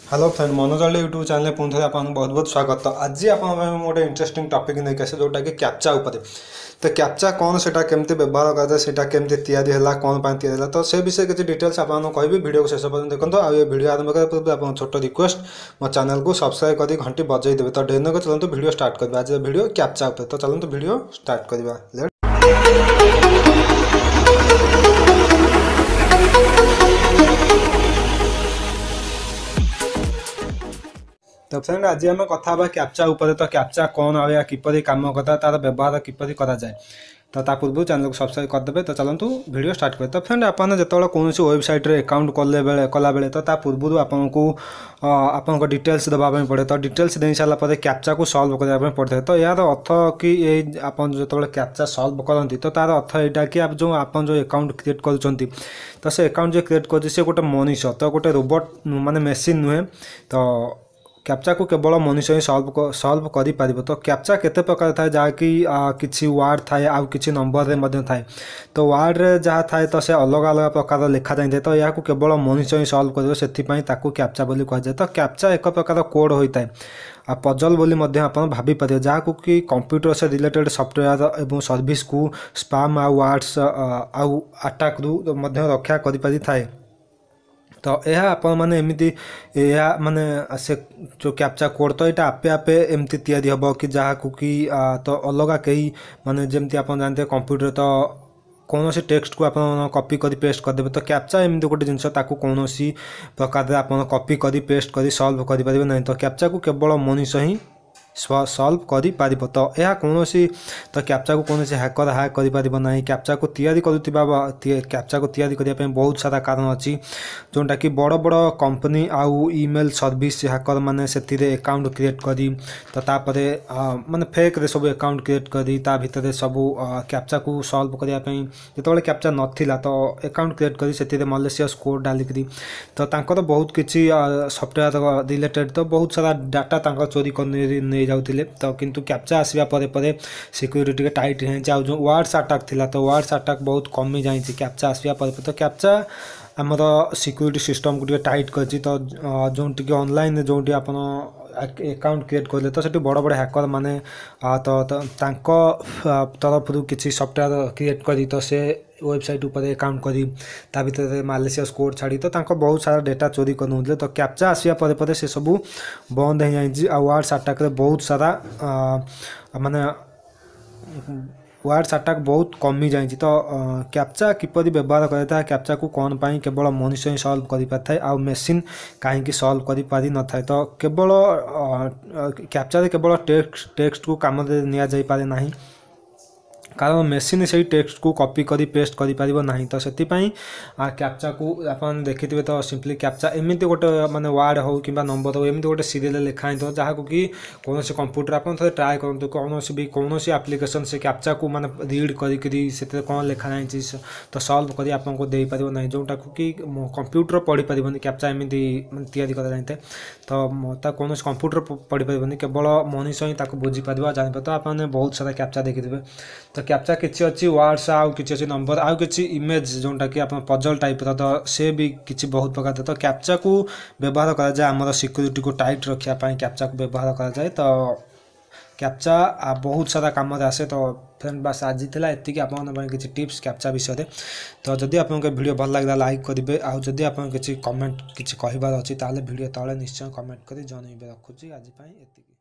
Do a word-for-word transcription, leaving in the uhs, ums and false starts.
Hello friend Manoj YouTube channel पुणी थे आपको बहुत बहुत स्वागत। तो आज आप गोटे इंटरेस्टिंग टॉपिक नहीं आसे जोटा कि कैप्चा उपर। तो कैप्चा कौन से केमती व्यवहार करता है केमती तैयारी है कौन तैयारी तो से विषय किसी डिटेल्स आपको कहबी वीडियो को शेष पर्यटन देखो। आ वीडियो आरंभ करने पूर्व आप छोट रिक्वेस्ट मो चैनल को सब्सक्राइब कर घंटी बजाई देवे। तो डेन को चलते वीडियो स्टार्ट करवा। आज वीडियो कैप्चा उपर। तो चलते वीडियो स्टार्ट करवा। तो फ्रेंड आज आम कथा कैप्चा उपर। तो कैप्चा कौन आ किपरि काम करता तार व्यवहार किपरि करा जाए। तो ता पूर्व चैनल को सब्सक्राइब करदे। तो चलतु वीडियो स्टार्ट करें। तो फ्रेंड आप जो कौन वेबसाइट रे अकाउंट कले बेले कला बेले तो ता पूर्व आपको आपन डिटेल्स देवाई पड़े। तो डिटेल्स दे सारापर कैप्चा को सॉल्व करने पड़ता है। तो यार अर्थ कि आप जो कैप्चा सॉल्व करती तो तार अर्थ यहाँ कि आप जो आप जो अकाउंट क्रिएट कर तो से अकाउंट जो क्रिएट कर गोटे मनीष तो गोटे रोबोट माने मेसीन नुहे। तो कैप्चा को केवल मनुष्य ही सॉल्व सॉल्व करि पारिबो। तो कैप्चा केते प्रकार थाए जहाँकि किसी वार्ड थाए आउ किसी नंबर रे मध्य थाए। तो वार्ड रे जहाँ थाए तो से अलग अलग प्रकार लिखा जाए। तो यह केवल मनुष्य ही सॉल्व करिवो सेथिपई ताकू कैप्चा बोली कहा जाए। तो कैप्चा एक प्रकार कोड होता है आ पजल बोली मध्य आपण भाभी पारे जहाँ को कि कंप्यूटर से रिलेटेड सॉफ्टवेयर एवं सर्विस को स्पैम आ वार्ड्स आउ अटैक रु मध्य रक्षा करि पारि थाए। तो यह आप एमती माने से जो कैप्चा कोड तो यहाँ आपे आपे एमती तैयारी हम कि जहाँ को कि तो अलग कहीं माने जमती आप जानते कंप्यूटर तो कौन सी टेक्स्ट को आप कॉपी करी पेस्ट करदे। तो कैप्चा एमती गोटे जिनस कौन सी प्रकार आप कॉपी करी पेस्ट करी सॉल्व करें ना। तो कैप्चा को केवल मनुष्य ही सॉल्व करि पारिबो। तो यह कौन सी तो कैप्चा को कौन हैकर हैक करि पारिबो नाही। कैप्चा को तैयारी करुथिबा कैप्चा को तैयारी करिया पे बहुत सारा कारण अच्छी जोटा कि बड़ बड़ कंपनी आउ ईमेल सर्विस हैकर माने सेतिरे अकाउंट क्रिएट करी तो तापरे माने फेक रे सब अकाउंट क्रिएट करी ता भितरे सब कैप्चा को सॉल्व करिया पे जेतबेले कैप्चा नथिला तो अकाउंट क्रिएट करी सेतिरे मलेशियस कोड डाली करी तो तांकर बहुत किछि सॉफ्टवेयर रिलेटेड तो बहुत सारा डाटा तांकर चोरी करने जाउथिले। तो किंतु कैप्चा आसिया परे परे सिक्योरिटी के टाइट है जो वार्ड्स अटैक थिला तो वार्ड्स अटैक बहुत कमी जाई कैप्चा आसिया परे। तो कैप्चा आमर सिक्योरिटी सिस्टम को टाइट कर तो जो ऑनलाइन जो आप अकाउंट क्रिएट करें तो सेठी बड़ बड़ हैकर माने तो तरफ किसी सॉफ्टवेयर क्रिएट करी तो से वेबसाइट ऊपर अकाउंट करी ता भीतर मालेशियस कोड छाड़ी तो तांको बहुत सारा डेटा चोरी कर। तो कैप्चा आसिया परे परे से सब बंद हो जाए। आ वार्ड्स अटैक रे बहुत सारा माने वार्ड्स अटैक बहुत कमी जाए। तो कैप्चा किपरि व्यवहार करता है कैप्चा को कौन पाई केवल मनुष्य ही सॉल्व करि पाथाय आ मशीन कहीं सॉल्व करि पारि न थाए। तो केवल कैप्चा रे केवल टेक्स्ट टेक्स्ट को काम दे निया जाई पारे नाही कारण मेसीन से टेक्स्ट को कॉपी करी पेस्ट करि पारिबो नाही। तो सेतिपई कैप्चा को आपन देखिथिबे तो सिंपली कैप्चा एमिति गोटे माने वर्ड हो किबा नंबर हो एमिति गोटे सीरियल लिखा है तो जहाँ को कि कौन से कंप्यूटर आपन थोड़े ट्राई करंतु कौन से भी कौन से एप्लिकेशन से कैप्चा को माने रीड करी करी सेते कौन लिखा है तो सॉल्व करी आपन को दे पारिबो नाही जोटा को कि कंप्यूटर पढ़ी पारिबोनी कैप्चा एमिति माने तैयारी करा जायते। तो ता कौन से कंप्यूटर पढ़ी पारिबोनी केवल मनुष्य ही ताको बुझी पारिबो जानि पातो आपन बहुत सारा कैप्चा देखिथिबे। तो कैप्चा किसी अच्छी वार्ड्स आउ किसी अच्छी नंबर आउ किसी इमेज जोटा कि आप पजल टाइप तो से भी किसी बहुत प्रकार। तो कैप्चा को व्यवहार करा जाए आमर सिक्योरिटी को टाइट रखापी कैप्चा को व्यवहार करा जाए। तो कैप्चा बहुत सारा काम आसे। तो फ्रेंड बस आज था एतिक आप किसी टिप्स कैप्चा विषय। तो जदि आप वीडियो भल लगे लाइक करेंगे आउ जदि आप किसी कमेंट किसी कहबार अच्छी ताले वीडियो तले निश्चय कमेंट कर जनइबे। रखुची आज एतिक।